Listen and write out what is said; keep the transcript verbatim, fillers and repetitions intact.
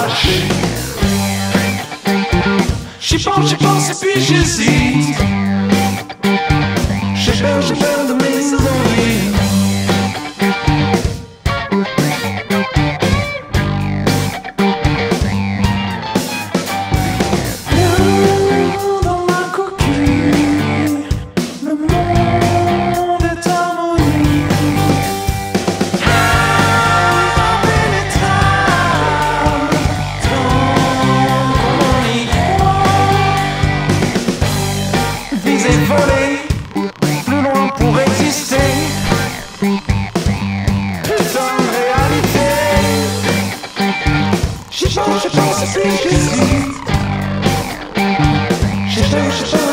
lâcher. J'y pense, j'y pense et puis j'hésite. J'ai peur, j'ai peur de mes envies. Voler plus loin pour exister. Putain de réalité. J'y pense, j'y pense et puis j'hésite. J'y pense, j'y pense.